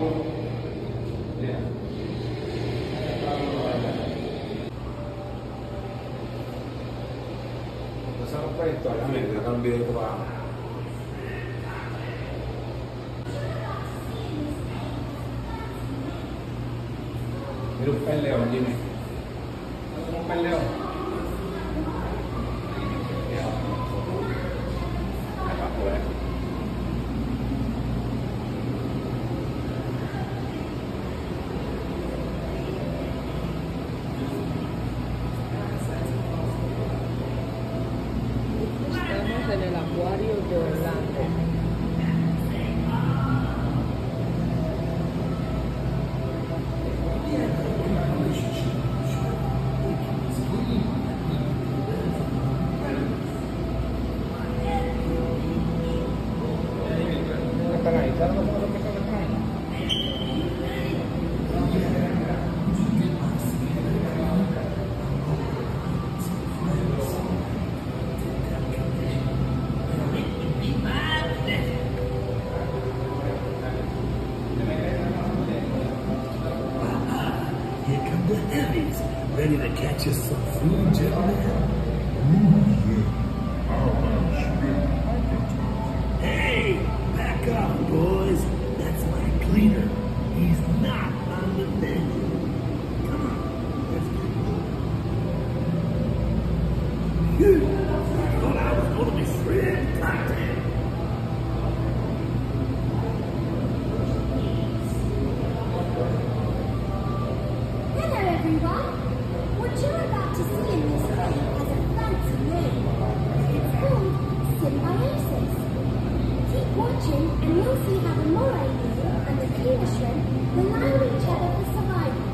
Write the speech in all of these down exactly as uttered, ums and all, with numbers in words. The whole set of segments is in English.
Sampai itu ada nih, akan biaya kurang. Hidup peleo gini. Mau peleo. Ya. Apa boleh? En el acuario de Orlando. Están ahí, ¿sabes cómo lo que están ahí? The heavies, ready to catch us some food, gentlemen? Hey, back up, boys. That's my cleaner. He's not on the menu. Come on, let's get going. I thought I was going to be shrimp cocktail. Everyone, what you're about to see in this film has a fancy name. It's called symbiosis. Keep watching and you'll see how the moray eel and the cleaver shrimp rely on each other for survival.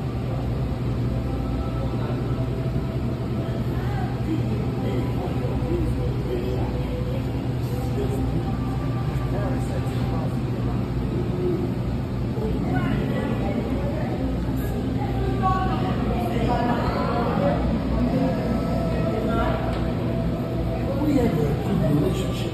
We have a good relationship.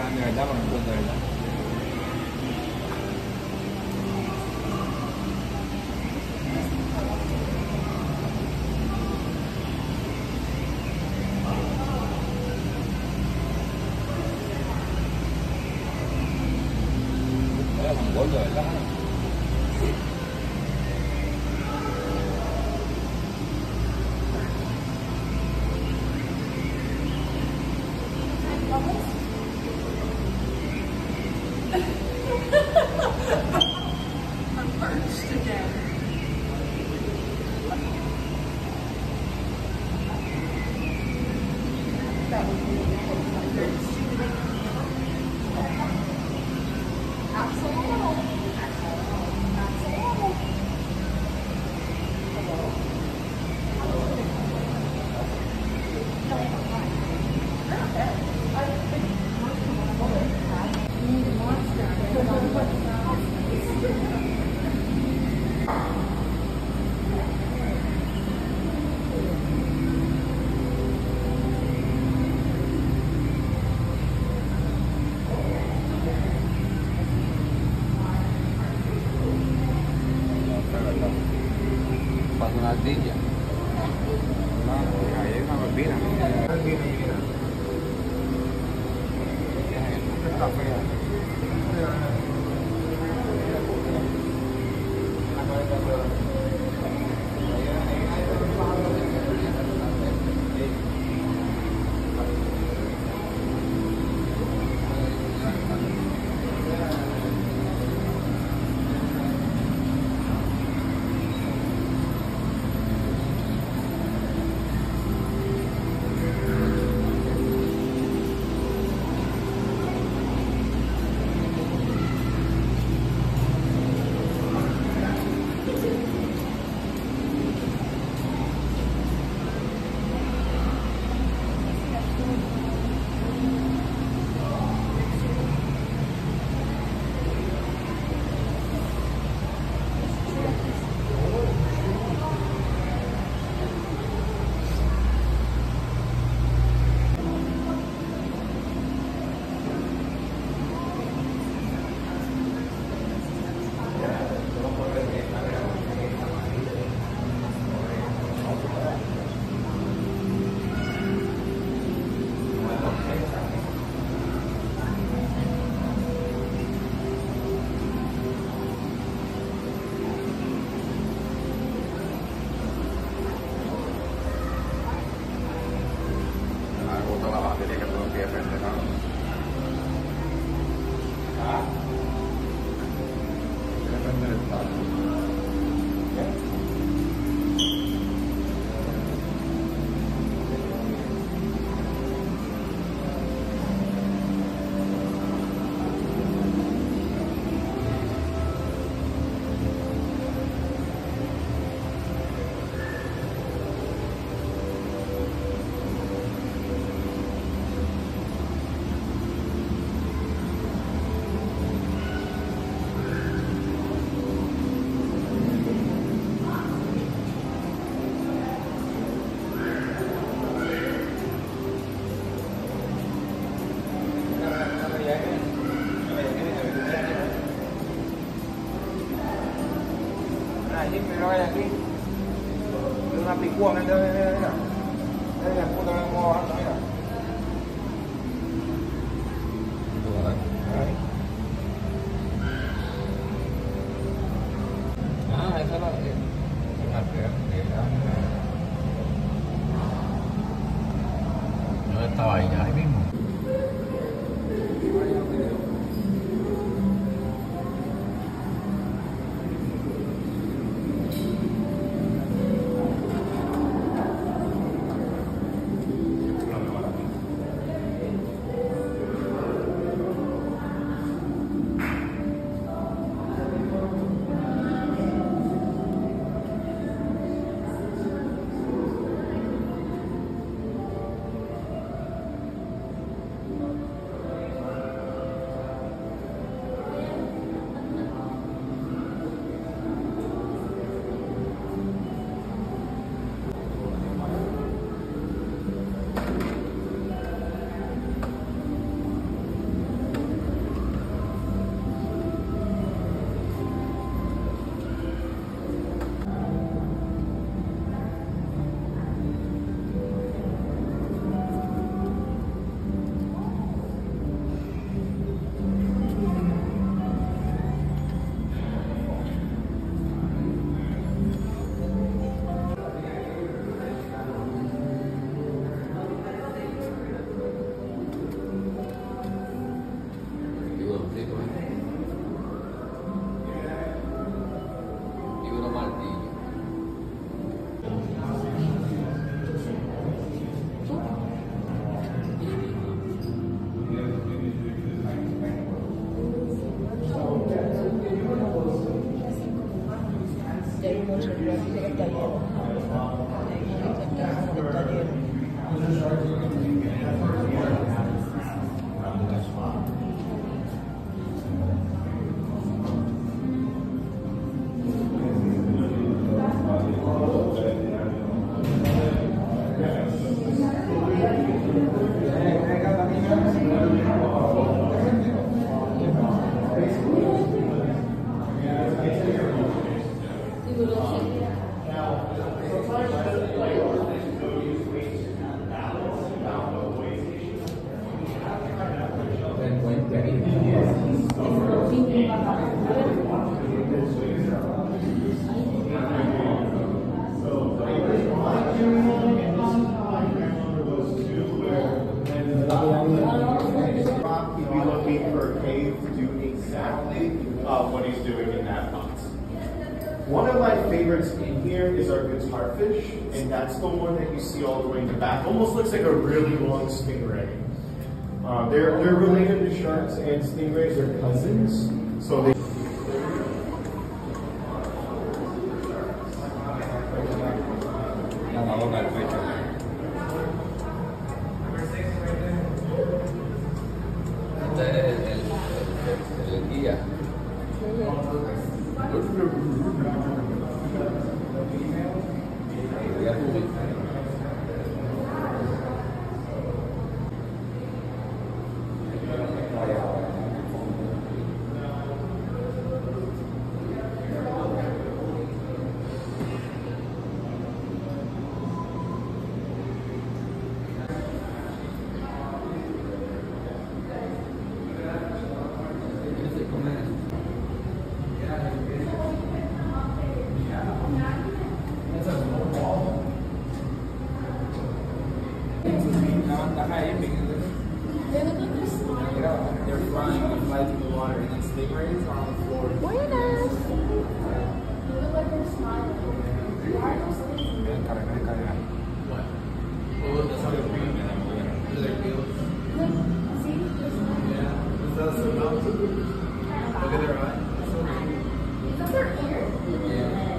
เหนื่อยแล้วมันก็เหนื่อยแล้วแล้วมันก็เหนื่อยแล้วArdilla. No, ahí es una bebida. Está fea. Ini pero aquí. Una picuona, mira, mira, mira. Mira, puta que cómo va, mira. Ah, esa la es. Yo estaba ahí, ahí mismo. el celular dice que está lleno. Dice el teléfono que está lleno. He'd be looking for a cave to do exactly uh, what he's doing in that box. One of my favorites in here is our guitar fish, and that's the one that you see all the way in the back. Almost looks like a really long stingray. Uh, they're they're related to sharks and stingrays. They're cousins, so they. El guía. They're flying, they fly through the water, and then stingrays are on the floor. Buenas. They look like they're smiling. Why are those things? What? Well, that's how they're breathing. Look at their gills. Look, see? They're Yeah. Is that so mountain? Look at their eyes. Is that their ear? Yeah.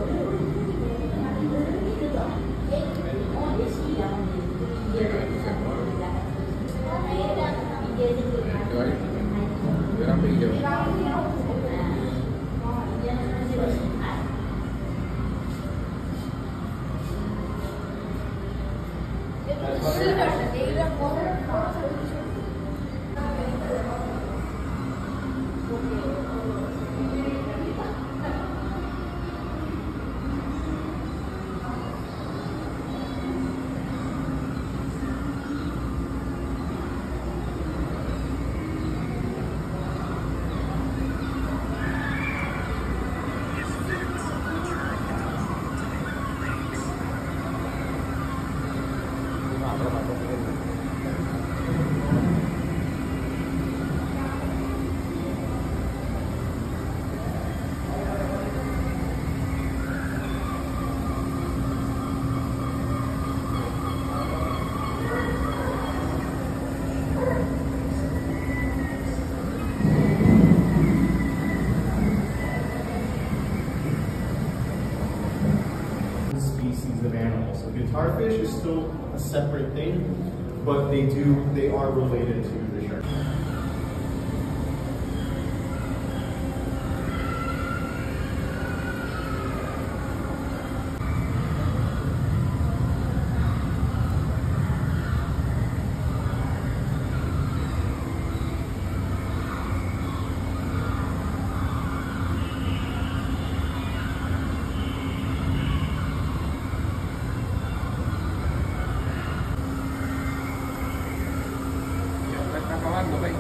Species of animals. So guitarfish is still a separate thing, but they do they are related to the shark. Está acabando, ve.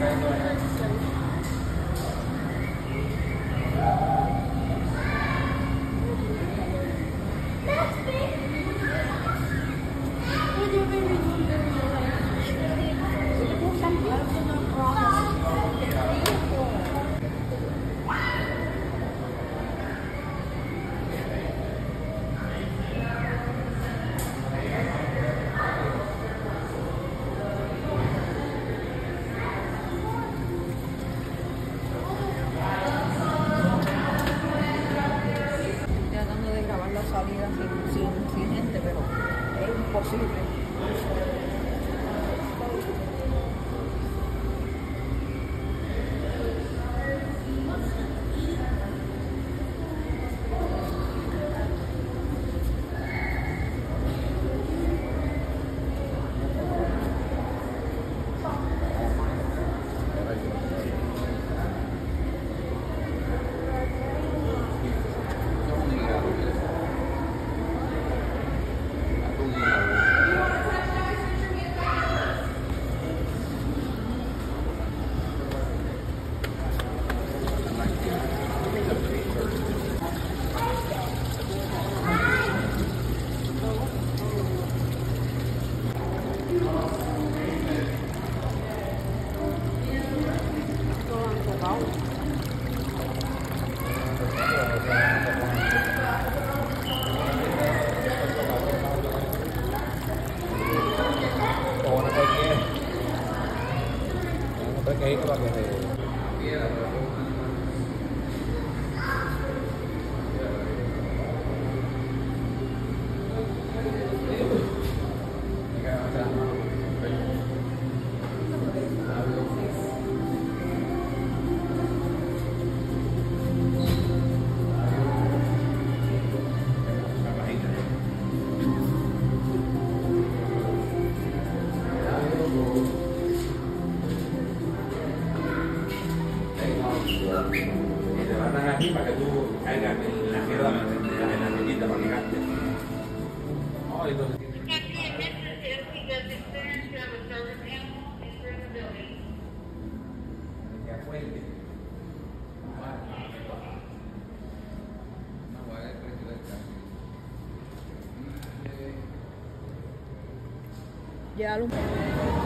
Tratando de grabar la salida sin, sin, sin gente, pero es imposible. Y te van a dar aquí para que tú caigas en la mierda, en la mellita para que gaste. No, entonces ya fuerte. Ya lo